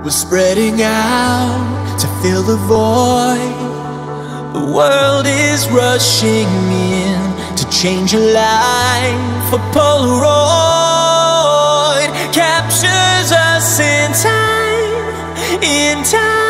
We're spreading out to fill the void. The world is rushing in to change your life. A Polaroid captures us in time, in time.